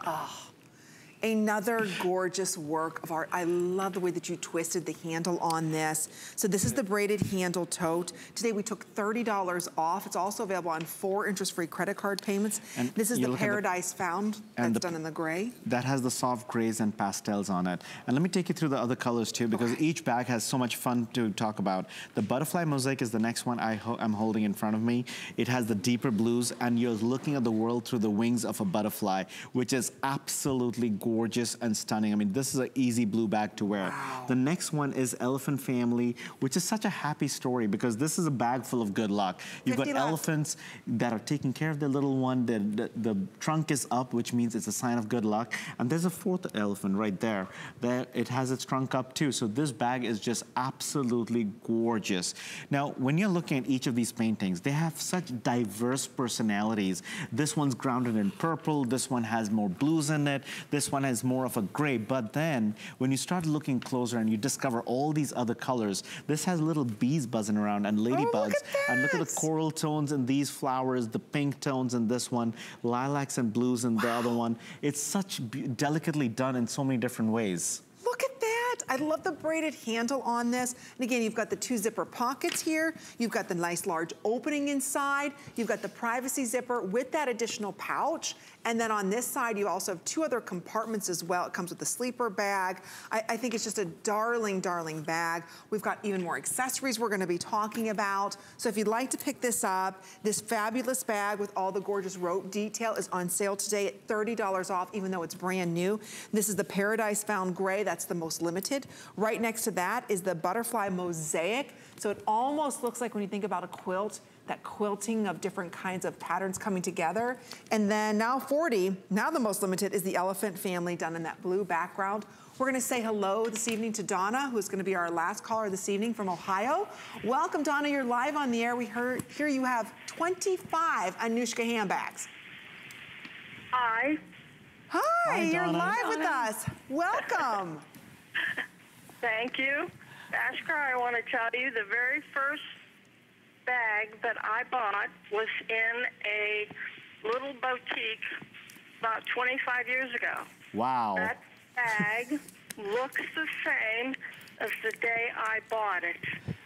Another gorgeous work of art. I love the way that you twisted the handle on this. So this is the braided handle tote. Today we took $30 off. It's also available on 4 interest-free credit card payments. And this is the Paradise Found that's done in the gray. That has the soft grays and pastels on it. And let me take you through the other colors too, because each bag has so much fun to talk about. The Butterfly Mosaic is the next one I'm holding in front of me. It has the deeper blues, and you're looking at the world through the wings of a butterfly, which is absolutely gorgeous and stunning. I mean, this is an easy blue bag to wear. Wow. The next one is Elephant Family, which is such a happy story because this is a bag full of good luck. You've got elephants that are taking care of their little one. The trunk is up, which means it's a sign of good luck. And there's a 4th elephant right there. There, it has its trunk up too. So this bag is just absolutely gorgeous. Now, when you're looking at each of these paintings, they have such diverse personalities. This one's grounded in purple. This one has more blues in it. This one has more of a gray, but then when you start looking closer and you discover all these other colors, this has little bees buzzing around and ladybugs. And look at the coral tones in these flowers, the pink tones in this one, lilacs and blues in the other one. It's such delicately done in so many different ways. Look at that. I love the braided handle on this. And again, you've got the 2 zipper pockets here. You've got the nice large opening inside. You've got the privacy zipper with that additional pouch. And then on this side, you also have 2 other compartments as well. It comes with a sleeper bag. I think it's just a darling, darling bag. We've got even more accessories we're gonna be talking about. So if you'd like to pick this up, this fabulous bag with all the gorgeous rope detail is on sale today at $30 off, even though it's brand new. This is the Paradise Found Gray. That's the most limited. Right next to that is the Butterfly Mosaic. So it almost looks like when you think about a quilt, that quilting of different kinds of patterns coming together. And then now 40, now the most limited is the Elephant Family done in that blue background. We're gonna say hello this evening to Donna, who's gonna be our last caller this evening from Ohio. Welcome, Donna, you're live on the air. We hear you have 25 Anuschka handbags. Hi. Hi, you're live with us. Welcome. Thank you. Bhaskar, I want to tell you the very first bag that I bought was in a little boutique about 25 years ago. Wow. That bag looks the same as the day I bought it.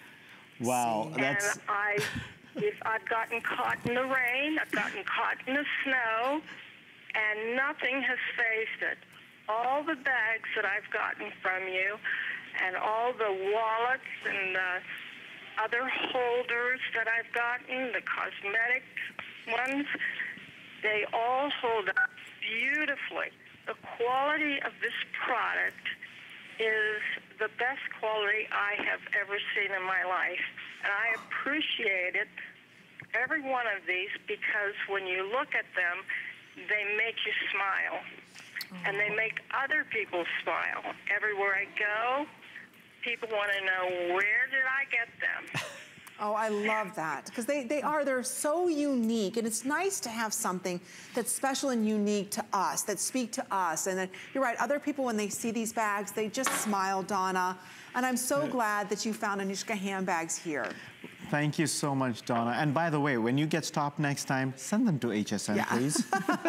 Wow. That's... And I've gotten caught in the rain, I've gotten caught in the snow, and nothing has phased it. All the bags that I've gotten from you and all the wallets and the other holders that I've gotten, the cosmetic ones, they all hold up beautifully. The quality of this product is the best quality I have ever seen in my life. And I appreciate it, every one of these, because when you look at them, they make you smile. And they make other people smile. Everywhere I go, people want to know, where did I get them? Oh, I love that, because they're so unique, and it's nice to have something that's special and unique to us, that speak to us. And then, you're right, other people, when they see these bags, they just smile, Donna. And I'm so glad that you found Anuschka handbags here. Thank you so much, Donna. And by the way, when you get stopped next time, send them to HSN, please.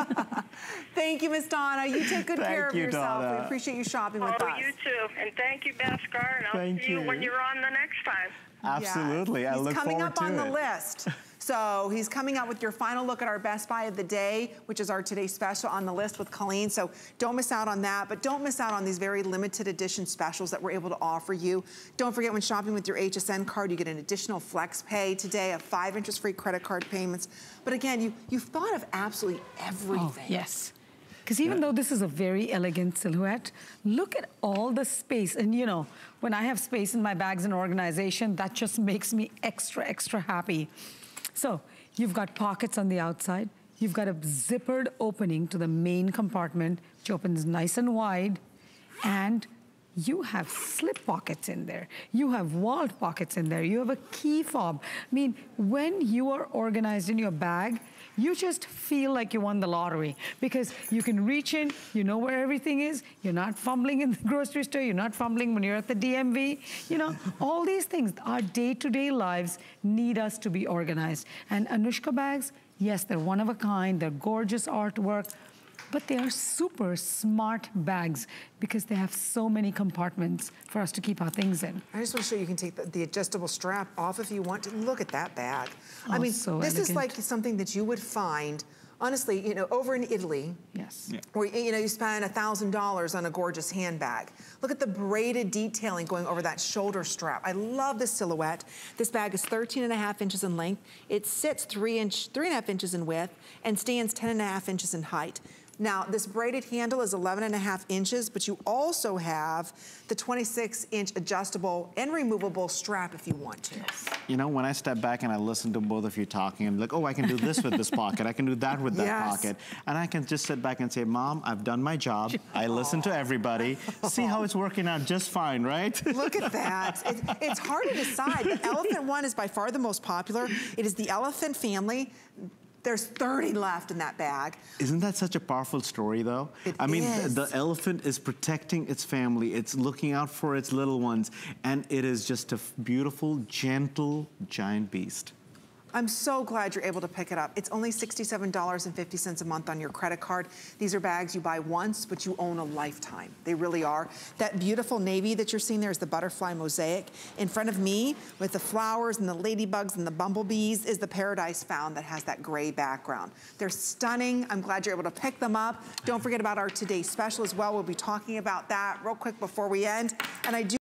Thank you, Miss Donna. You take good care of yourself. Donna. We appreciate you shopping with us. Oh, you too. And thank you, Bhaskar. And I'll see you when you're on the next time. Absolutely. Yeah. I look forward to it. He's coming up on the list. So he's coming out with your final look at our Best Buy of the Day, which is our Today Special on the list with Colleen. So don't miss out on that, but don't miss out on these very limited edition specials that we're able to offer you. Don't forget, when shopping with your HSN card, you get an additional flex pay today of 5 interest-free credit card payments. But again, you've thought of absolutely everything. Oh, yes. Because even though this is a very elegant silhouette, look at all the space. And you know, when I have space in my bags and organization, that just makes me extra, extra happy. So you've got pockets on the outside. You've got a zippered opening to the main compartment, which opens nice and wide. And you have slip pockets in there. You have walled pockets in there. You have a key fob. I mean, when you are organized in your bag, you just feel like you won the lottery, because you can reach in, you know where everything is, you're not fumbling in the grocery store, you're not fumbling when you're at the DMV. You know, all these things, our day-to-day lives need us to be organized. And Anuschka bags, yes, they're one of a kind, they're gorgeous artwork, but they are super smart bags because they have so many compartments for us to keep our things in. I just want to show you can take the adjustable strap off if you want to. Look at that bag. I Oh, mean, so this is elegant. like something that you would find, honestly, you know, over in Italy, Yes. Yeah. where, you know, you spend $1,000 on a gorgeous handbag. Look at the braided detailing going over that shoulder strap. I love this silhouette. This bag is 13.5 inches in length. It sits 3.5 inches in width and stands 10.5 inches in height. Now, this braided handle is 11.5 inches, but you also have the 26-inch adjustable and removable strap if you want to. You know, when I step back and I listen to both of you talking, I'm like, oh, I can do this with this pocket. I can do that with that Yes. pocket. And I can just sit back and say, Mom, I've done my job. I listen to everybody. See how it's working out just fine, right? Look at that. It's hard to decide. The elephant one is by far the most popular. It is the elephant family. There's 30 left in that bag. Isn't that such a powerful story, though? It I mean, is. the elephant is protecting its family. It's looking out for its little ones. And it is just a beautiful, gentle, giant beast. I'm so glad you're able to pick it up. It's only $67.50 a month on your credit card. These are bags you buy once, but you own a lifetime. They really are. That beautiful navy that you're seeing there is the butterfly mosaic. In front of me, with the flowers and the ladybugs and the bumblebees, is the Paradise Found that has that gray background. They're stunning. I'm glad you're able to pick them up. Don't forget about our Today Special as well. We'll be talking about that real quick before we end. And I do